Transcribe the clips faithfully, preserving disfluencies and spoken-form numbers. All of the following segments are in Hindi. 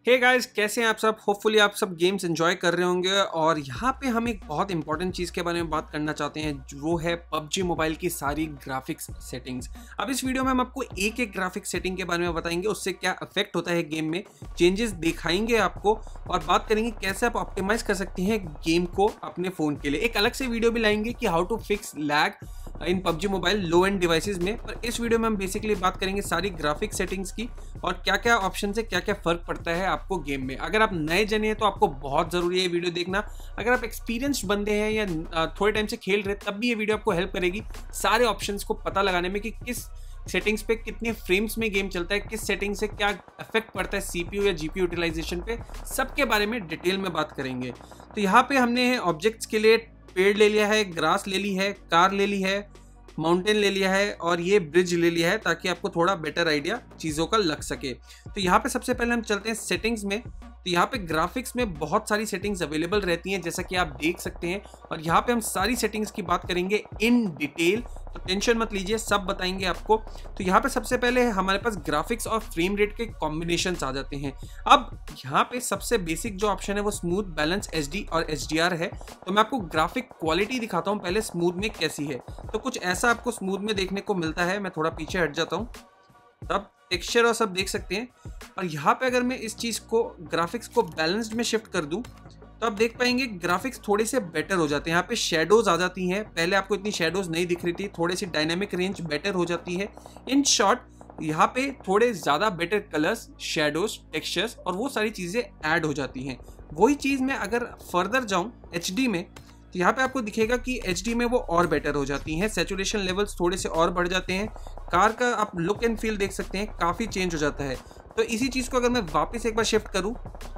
हे गाइस, कैसे हैं आप सब। होपफुली आप सब गेम्स एंजॉय कर रहे होंगे। और यहाँ पे हम एक बहुत इंपॉर्टेंट चीज़ के बारे में बात करना चाहते हैं, वो है पबजी मोबाइल की सारी ग्राफिक्स सेटिंग्स। अब इस वीडियो में हम आपको एक एक ग्राफिक्स सेटिंग के बारे में बताएंगे, उससे क्या इफेक्ट होता है गेम में, चेंजेस दिखाएंगे आपको और बात करेंगे कैसे आप ऑप्टिमाइज कर सकते हैं गेम को अपने फ़ोन के लिए। एक अलग से वीडियो भी लाएंगे कि how to fix lag in PUBG mobile low end devices में। पर इस वीडियो में हम बेसिकली बात करेंगे सारी ग्राफिक सेटिंग्स की और क्या क्या ऑप्शन से क्या क्या फर्क पड़ता है आपको गेम में। अगर आप नए जने हैं तो आपको बहुत जरूरी है ये वीडियो देखना। अगर आप एक्सपीरियंस्ड बंदे हैं या थोड़े टाइम से खेल रहे तब भी ये वीडियो आपको हेल्प करेगी सारे ऑप्शंस को पता लगाने में कि किस सेटिंग्स पे कितने फ्रेम्स में गेम चलता है, किस सेटिंग से क्या इफेक्ट पड़ता है सीपीयू या जीपीयू यूटिलाइजेशन पे, सबके बारे में डिटेल में बात करेंगे। तो यहाँ पे हमने ऑब्जेक्ट्स के लिए पेड़ ले लिया है, ग्रास ले ली है, कार ले ली है, माउंटेन ले लिया है और ये ब्रिज ले लिया है ताकि आपको थोड़ा बेटर आइडिया चीज़ों का लग सके। तो यहाँ पे सबसे पहले हम चलते हैं सेटिंग्स में। तो यहाँ पे ग्राफिक्स में बहुत सारी सेटिंग्स अवेलेबल रहती हैं जैसा कि आप देख सकते हैं, और यहाँ पे हम सारी सेटिंग्स की बात करेंगे इन डिटेल, तो टेंशन मत लीजिए, सब बताएंगे आपको। तो यहाँ पे सबसे पहले हमारे पास ग्राफिक्स और फ्रेम रेट के कॉम्बिनेशंस आ जाते हैं। अब यहाँ पे सबसे बेसिक जो ऑप्शन है वो स्मूथ, बैलेंस, एचडी और एचडीआर है। तो मैं आपको ग्राफिक क्वालिटी दिखाता हूँ पहले स्मूथ में कैसी है। तो कुछ ऐसा आपको स्मूथ में देखने को मिलता है। मैं थोड़ा पीछे हट जाता हूँ, तब टेक्सचर और सब देख सकते हैं। और यहाँ पे अगर मैं इस चीज़ को ग्राफिक्स को बैलेंस्ड में शिफ्ट कर दूँ तो आप देख पाएंगे ग्राफिक्स थोड़े से बेटर हो जाते हैं। यहाँ पे शेडोज आ जाती हैं, पहले आपको इतनी शेडोज नहीं दिख रही थी, थोड़ी सी डायनामिक रेंज बेटर हो जाती है। इन शॉर्ट यहाँ पे थोड़े ज़्यादा बेटर कलर्स, शेडोज, टेक्सचर्स और वो सारी चीज़ें ऐड हो जाती हैं। वही चीज़ मैं अगर फर्दर जाऊँ एचडी में तो यहाँ पे आपको दिखेगा कि एचडी में वो और बेटर हो जाती हैं, सैचुरेशन लेवल्स थोड़े से और बढ़ जाते हैं, कार का आप लुक एंड फील देख सकते हैं काफ़ी चेंज हो जाता है। तो इसी चीज़ को अगर मैं वापस एक बार शिफ्ट करूँ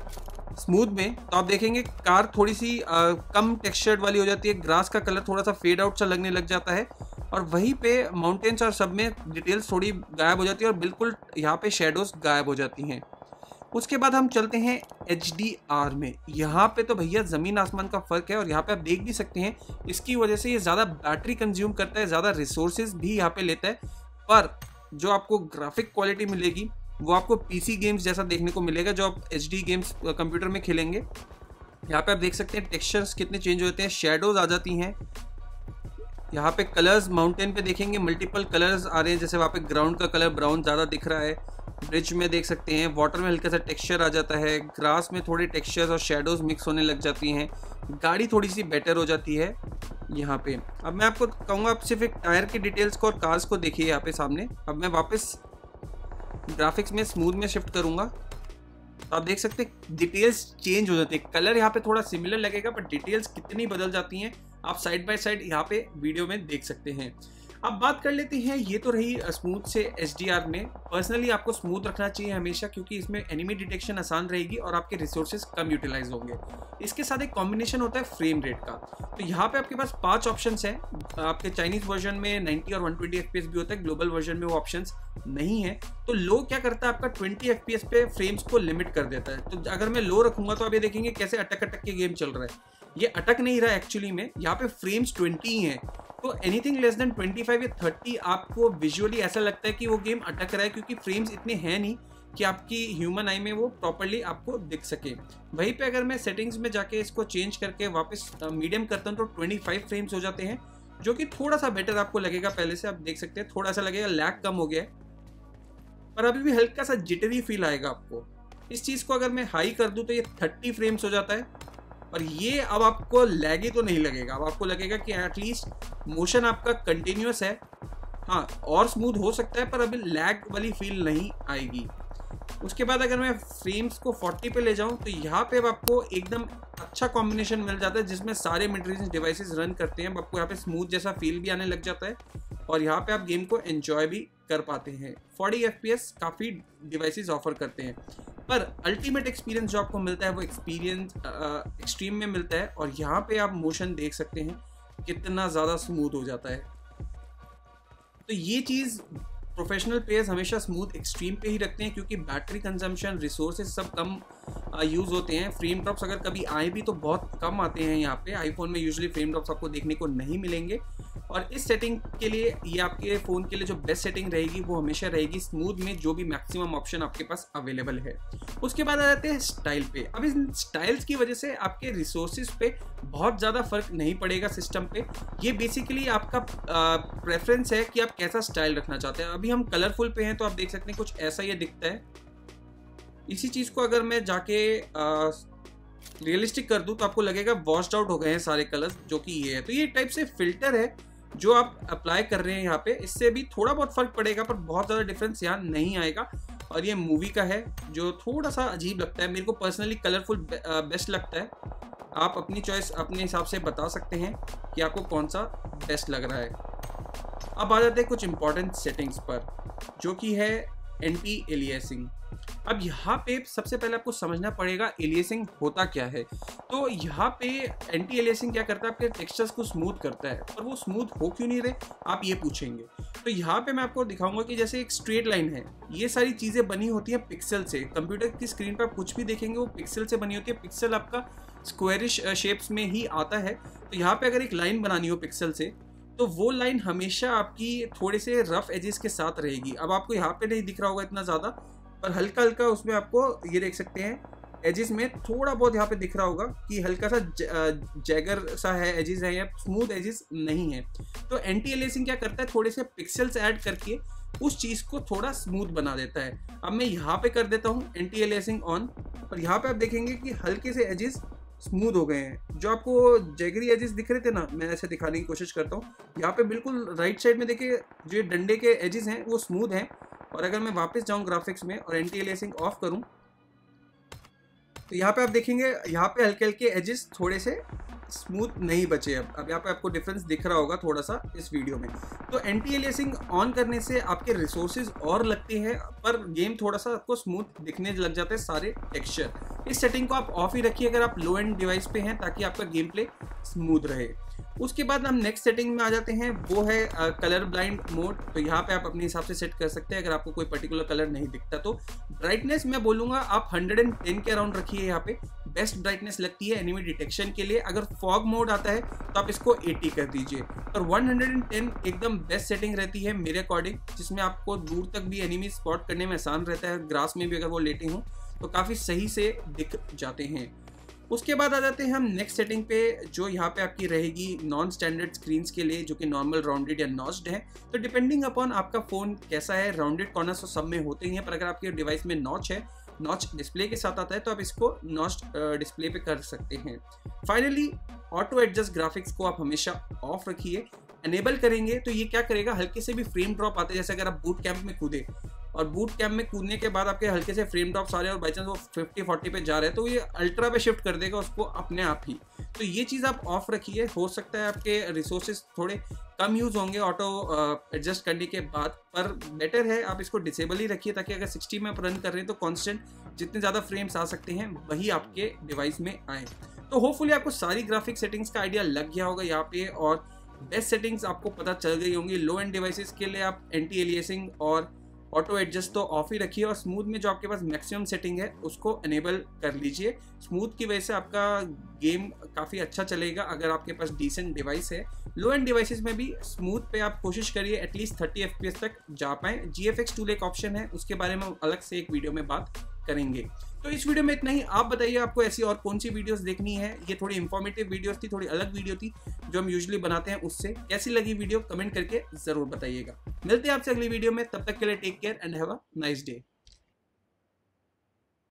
स्मूथ में तो आप देखेंगे कार थोड़ी सी आ, कम टेक्सचर्ड वाली हो जाती है, ग्रास का कलर थोड़ा सा फेड आउट सा लगने लग जाता है, और वहीं पे माउंटेन्स और सब में डिटेल्स थोड़ी गायब हो जाती है और बिल्कुल यहाँ पे शेडोज गायब हो जाती हैं। उसके बाद हम चलते हैं एच डी आर में। यहाँ पे तो भैया ज़मीन आसमान का फ़र्क है, और यहाँ पे आप देख भी सकते हैं इसकी वजह से ये ज़्यादा बैटरी कंज्यूम करता है, ज़्यादा रिसोर्सेज भी यहाँ पे लेता है, पर जो आपको ग्राफिक क्वालिटी मिलेगी वो आपको पीसी गेम्स जैसा देखने को मिलेगा जो आप एचडी गेम्स कंप्यूटर में खेलेंगे। यहाँ पे आप देख सकते हैं टेक्सचर्स कितने चेंज होते हैं, शेडोज आ जाती हैं। यहाँ पे कलर्स माउंटेन पे देखेंगे मल्टीपल कलर्स आ रहे हैं, जैसे वहाँ पे ग्राउंड का कलर ब्राउन ज़्यादा दिख रहा है, ब्रिज में देख सकते हैं वाटर में हल्का सा टेक्सचर आ जाता है, ग्रास में थोड़े टेक्सचर्स और शेडोज मिक्स होने लग जाती हैं, गाड़ी थोड़ी सी बेटर हो जाती है यहाँ पे। अब मैं आपको कहूँगा आप सिर्फ एक टायर की डिटेल्स को और कार्स को देखिए यहाँ पे सामने। अब मैं वापस ग्राफिक्स में स्मूथ में शिफ्ट करूँगा तो आप देख सकते हैं डिटेल्स चेंज हो जाती है। कलर यहाँ पे थोड़ा सिमिलर लगेगा पर डिटेल्स कितनी बदल जाती हैं आप साइड बाय साइड यहाँ पे वीडियो में देख सकते हैं। अब बात कर लेते हैं, ये तो रही स्मूथ से एचडीआर में। पर्सनली आपको स्मूथ रखना चाहिए हमेशा, क्योंकि इसमें एनिमी डिटेक्शन आसान रहेगी और आपके रिसोर्सेज कम यूटिलाइज होंगे। इसके साथ एक कॉम्बिनेशन होता है फ्रेम रेट का। तो यहाँ पे आपके पास पांच ऑप्शंस हैं। आपके चाइनीज वर्जन में नाइंटी और वन ट्वेंटी एफपीएस भी होता है, ग्लोबल वर्जन में वो ऑप्शंस नहीं है। तो लो क्या करता है आपका ट्वेंटी एफपीएस पे फ्रेम्स को लिमिट कर देता है। तो अगर मैं लो रखूंगा तो आप ये देखेंगे कैसे अटक अटक के गेम चल रहा है। ये अटक नहीं रहा एक्चुअली में, यहाँ पे फ्रेम्स ट्वेंटी ही हैं। तो anything less than twenty five या थर्टी आपको विजुअली ऐसा लगता है कि वो गेम अटक रहा है, क्योंकि फ्रेम्स इतने हैं नहीं कि आपकी ह्यूमन आई में वो प्रॉपर्ली आपको दिख सके। वहीं पे अगर मैं सेटिंग्स में जाके इसको चेंज करके वापस मीडियम करता हूँ तो ट्वेंटी फाइव फ्रेम्स हो जाते हैं, जो कि थोड़ा सा बेटर आपको लगेगा। पहले से आप देख सकते हैं थोड़ा सा लगेगा लैग कम हो गया है, पर अभी भी हल्का सा जिटरी फील आएगा आपको। इस चीज़ को अगर मैं हाई कर दूँ तो ये थर्टी फ्रेम्स हो जाता है, और ये अब आपको लैगी तो नहीं लगेगा। अब आपको लगेगा कि एटलीस्ट मोशन आपका कंटिन्यूस है। हाँ, और स्मूथ हो सकता है पर अभी लैग वाली फील नहीं आएगी। उसके बाद अगर मैं फ्रेम्स को फोर्टी पे ले जाऊं तो यहाँ पे अब आपको एकदम अच्छा कॉम्बिनेशन मिल जाता है जिसमें सारे मिड रेंज डिवाइसेस रन करते हैं। आपको यहाँ पे स्मूथ जैसा फील भी आने लग जाता है और यहाँ पे आप गेम को एंजॉय भी कर पाते हैं। फोर्टी एफपीएस काफ़ी डिवाइसेस ऑफर करते हैं, पर अल्टीमेट एक्सपीरियंस जो आपको मिलता है वो एक्सपीरियंस एक्सट्रीम में मिलता है। और यहाँ पे आप मोशन देख सकते हैं कितना ज़्यादा स्मूथ हो जाता है। तो ये चीज़ प्रोफेशनल प्लेयर्स हमेशा स्मूथ एक्सट्रीम पे ही रखते हैं, क्योंकि बैटरी कंजम्पशन, रिसोर्सेज सब कम यूज़ होते हैं। फ्रेम ड्रॉप्स अगर कभी आए भी तो बहुत कम आते हैं। यहाँ पे आईफोन में यूजुअली फ्रेम ड्रॉप्स आपको देखने को नहीं मिलेंगे, और इस सेटिंग के लिए ये आपके फ़ोन के लिए जो बेस्ट सेटिंग रहेगी वो हमेशा रहेगी स्मूथ में, जो भी मैक्सिमम ऑप्शन आपके पास अवेलेबल है। उसके बाद आ जाते हैं स्टाइल पे। अब इन स्टाइल्स की वजह से आपके रिसोर्सेज पे बहुत ज़्यादा फर्क नहीं पड़ेगा सिस्टम पे। ये बेसिकली आपका प्रेफरेंस है कि आप कैसा स्टाइल रखना चाहते हैं। अभी हम कलरफुल पे हैं तो आप देख सकते हैं कुछ ऐसा ये दिखता है। इसी चीज़ को अगर मैं जाके रियलिस्टिक कर दूं तो आपको लगेगा वॉश्ड आउट हो गए हैं सारे कलर्स, जो कि ये है। तो ये टाइप से फिल्टर है जो आप अप्लाई कर रहे हैं यहाँ पे, इससे भी थोड़ा बहुत फर्क पड़ेगा पर बहुत ज़्यादा डिफरेंस यहाँ नहीं आएगा। और ये मूवी का है जो थोड़ा सा अजीब लगता है, मेरे को पर्सनली कलरफुल बेस्ट लगता है। आप अपनी चॉइस अपने हिसाब से बता सकते हैं कि आपको कौन सा बेस्ट लग रहा है। अब आ जाते हैं कुछ इंपॉर्टेंट सेटिंग्स पर, जो कि है एंटी एलियासिंग। अब यहाँ पे सबसे पहले आपको समझना पड़ेगा एलियासिंग होता क्या है। तो यहाँ पे एंटी एलियासिंग क्या करता है, आपके टेक्सचर्स को स्मूथ करता है। पर वो स्मूथ हो क्यों नहीं रहे आप ये पूछेंगे, तो यहाँ पे मैं आपको दिखाऊंगा कि जैसे एक स्ट्रेट लाइन है, ये सारी चीज़ें बनी होती हैं पिक्सल से। कंप्यूटर की स्क्रीन पर आप कुछ भी देखेंगे वो पिक्सल से बनी होती है। पिक्सल आपका स्क्वायरिश शेप्स में ही आता है। तो यहाँ पे अगर एक लाइन बनानी हो पिक्सल से, तो वो लाइन हमेशा आपकी थोड़े से रफ एजेस के साथ रहेगी। अब आपको यहाँ पे नहीं दिख रहा होगा इतना ज़्यादा, पर हल्का हल्का उसमें आपको ये देख सकते हैं एजेस में थोड़ा बहुत यहाँ पे दिख रहा होगा कि हल्का सा जैगर सा है, एजेस है या स्मूथ एजेस नहीं है। तो एंटी एलियासिंग क्या करता है, थोड़े से पिक्सल्स ऐड करके उस चीज़ को थोड़ा स्मूथ बना देता है। अब मैं यहाँ पे कर देता हूँ एंटी एलियासिंग ऑन, और यहाँ पे आप देखेंगे कि हल्के से एजेस स्मूथ हो गए हैं। जो आपको जैगरी एजेस दिख रहे थे ना, मैं ऐसे दिखाने की कोशिश करता हूँ। यहाँ पे बिल्कुल राइट साइड में देखिए जो ये डंडे के एजेस हैं वो स्मूथ हैं। और अगर मैं वापस जाऊँ ग्राफिक्स में और एंटी एलियासिंग ऑफ करूँ, तो यहाँ पे आप देखेंगे यहाँ पे हल्के हल्के एजेस थोड़े से स्मूथ नहीं बचे। अब अब यहाँ पे आपको डिफरेंस दिख रहा होगा थोड़ा सा इस वीडियो में। तो एंटी एलियासिंग ऑन करने से आपके रिसोर्सेज और लगते हैं, पर गेम थोड़ा सा आपको स्मूथ दिखने लग जाते हैं सारे टेक्सचर। इस सेटिंग को आप ऑफ ही रखिए अगर आप लो एंड डिवाइस पे हैं, ताकि आपका गेम प्ले स्मूथ रहे। उसके बाद हम नेक्स्ट सेटिंग में आ जाते हैं, वो है कलर ब्लाइंड मोड। तो यहाँ पे आप अपने हिसाब से सेट कर सकते हैं अगर आपको कोई पर्टिकुलर कलर नहीं दिखता तो। ब्राइटनेस मैं बोलूँगा आप वन हंड्रेड टेन के अराउंड रखिए। यहाँ पे बेस्ट ब्राइटनेस लगती है एनिमी डिटेक्शन के लिए। अगर फॉग मोड आता है तो आप इसको एटी कर दीजिए। और वन हंड्रेड टेन एकदम बेस्ट सेटिंग रहती है मेरे अकॉर्डिंग, जिसमें आपको दूर तक भी एनिमी स्पॉट करने में आसान रहता है। ग्रास में भी अगर वो लेटे हों तो काफ़ी सही से दिख जाते हैं। उसके बाद आ जाते हैं हम नेक्स्ट सेटिंग पे, जो यहाँ पे आपकी रहेगी नॉन स्टैंडर्ड स्क्रीन्स के लिए, जो कि नॉर्मल, राउंडेड या नॉच्ड है। तो डिपेंडिंग अपॉन आपका फ़ोन कैसा है, राउंडेड कॉर्नर्स तो सब में होते ही हैं, पर अगर आपके डिवाइस में नॉच है, नॉच डिस्प्ले के साथ आता है, तो आप इसको नॉच डिस्प्ले पे कर सकते हैं। फाइनली ऑटो एडजस्ट ग्राफिक्स को आप हमेशा ऑफ रखिए। एनेबल करेंगे तो ये क्या करेगा, हल्के से भी फ्रेम ड्रॉप आते हैं, जैसे अगर आप बूट कैंप में कूदे और बूट कैंप में कूदने के बाद आपके हल्के से फ्रेम ड्रॉप्स आ रहे हैं और बाई चांस वो फिफ्टी फोर्टी पे जा रहे हैं, तो ये अल्ट्रा पे शिफ्ट कर देगा उसको अपने आप ही। तो ये चीज़ आप ऑफ रखिए। हो सकता है आपके रिसोर्सेज थोड़े कम यूज़ होंगे ऑटो एडजस्ट करने के बाद, पर बेटर है आप इसको डिसेबल ही रखिए, ताकि अगर सिक्सटी में आप रन कर रहे हैं तो कॉन्स्टेंट जितने ज़्यादा फ्रेम्स आ सकते हैं वही आपके डिवाइस में आए। तो होपफुली आपको सारी ग्राफिक सेटिंग्स का आइडिया लग गया होगा यहाँ पे, और बेस्ट सेटिंग्स आपको पता चल गई होंगी। लो एंड डिवाइसेस के लिए आप एंटी एलियासिंग और ऑटो एडजस्ट तो ऑफ ही रखिए, और स्मूथ में जो आपके पास मैक्सिमम सेटिंग है उसको एनेबल कर लीजिए। स्मूथ की वजह से आपका गेम काफ़ी अच्छा चलेगा अगर आपके पास डिसेंट डिवाइस है। लो एंड डिवाइसेस में भी स्मूथ पे आप कोशिश करिए at least thirty F P S तक जा पाएँ। जी एफ एक्स टूल एक ऑप्शन है, उसके बारे में अलग से एक वीडियो में बात करेंगे। तो इस वीडियो में इतना ही। आप बताइए आपको ऐसी और कौन सी वीडियोस देखनी है। ये थोड़ी इंफॉर्मेटिव वीडियोस थी, थोड़ी अलग वीडियो थी जो हम यूजुअली बनाते हैं, उससे कैसी लगी वीडियो कमेंट करके जरूर बताइएगा। मिलते हैं आपसे अगली वीडियो में, तब तक के लिए take care and have a nice day.